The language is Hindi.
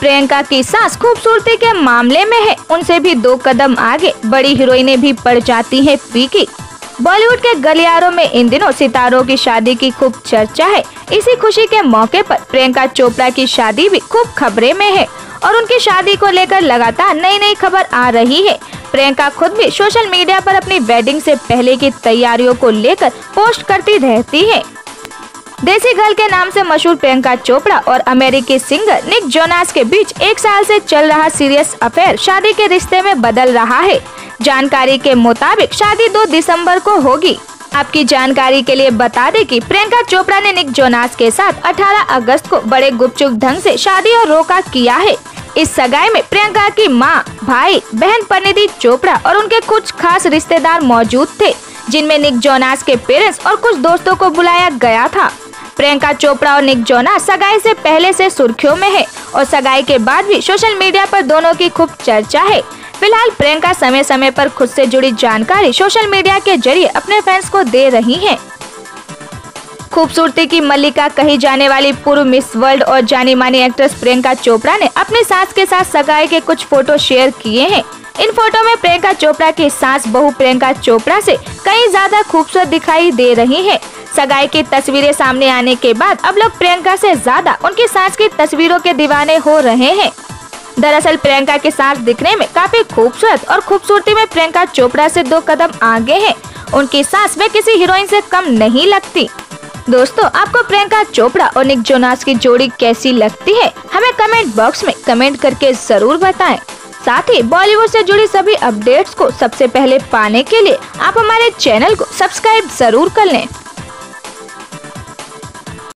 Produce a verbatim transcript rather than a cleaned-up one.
प्रियंका की सास खूबसूरती के मामले में है उनसे भी दो कदम आगे, बड़ी हीरोइनें भी पड़ जाती हैं फीकी। बॉलीवुड के गलियारों में इन दिनों सितारों की शादी की खूब चर्चा है। इसी खुशी के मौके पर प्रियंका चोपड़ा की शादी भी खूब खबरें में है और उनकी शादी को लेकर लगातार नई नई खबर आ रही है। प्रियंका खुद भी सोशल मीडिया पर अपनी वेडिंग से पहले की तैयारियों को लेकर पोस्ट करती रहती है। देसी गर्ल के नाम से मशहूर प्रियंका चोपड़ा और अमेरिकी सिंगर निक जोनास के बीच एक साल से चल रहा सीरियस अफेयर शादी के रिश्ते में बदल रहा है। जानकारी के मुताबिक शादी दो दिसंबर को होगी। आपकी जानकारी के लिए बता दें कि प्रियंका चोपड़ा ने निक जोनास के साथ अठारह अगस्त को बड़े गुपचुप ढंग से शादी और रोका किया है। इस सगाई में प्रियंका की मां, भाई, बहन परिणीति चोपड़ा और उनके कुछ खास रिश्तेदार मौजूद थे, जिनमें निक जोनास के पेरेंट्स और कुछ दोस्तों को बुलाया गया था। प्रियंका चोपड़ा और निक जोनास सगाई से पहले से सुर्खियों में है और सगाई के बाद भी सोशल मीडिया पर दोनों की खूब चर्चा है। फिलहाल प्रियंका समय समय पर खुद से जुड़ी जानकारी सोशल मीडिया के जरिए अपने फैंस को दे रही हैं। खूबसूरती की मल्लिका कही जाने वाली पूर्व मिस वर्ल्ड और जानी मानी एक्ट्रेस प्रियंका चोपड़ा ने अपनी सास के साथ सगाई के कुछ फोटो शेयर किए हैं। इन फोटो में प्रियंका चोपड़ा की सास बहू प्रियंका चोपड़ा से कहीं ज्यादा खूबसूरत दिखाई दे रही है। सगाई की तस्वीरें सामने आने के बाद अब लोग प्रियंका से ज्यादा उनकी सास की तस्वीरों के दीवाने हो रहे हैं। दरअसल प्रियंका की सास दिखने में काफी खूबसूरत और खूबसूरती में प्रियंका चोपड़ा से दो कदम आगे है। उनकी सास में किसी हीरोइन से कम नहीं लगती। दोस्तों, आपको प्रियंका चोपड़ा और निक जोनास की जोड़ी कैसी लगती है, हमें कमेंट बॉक्स में कमेंट करके जरूर बताएं। साथ ही बॉलीवुड से जुड़ी सभी अपडेट्स को सबसे पहले पाने के लिए आप हमारे चैनल को सब्सक्राइब जरूर कर लें।